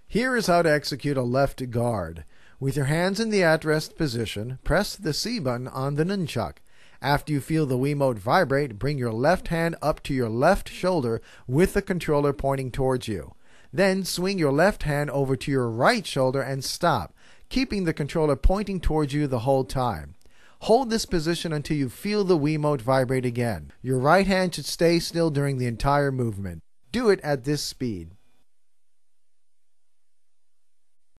Here is how to execute a left guard. With your hands in the at-rest position, press the C button on the nunchuck. After you feel the Wiimote vibrate, bring your left hand up to your left shoulder with the controller pointing towards you. Then swing your left hand over to your right shoulder and stop, keeping the controller pointing towards you the whole time. Hold this position until you feel the Wiimote vibrate again. Your right hand should stay still during the entire movement. Do it at this speed.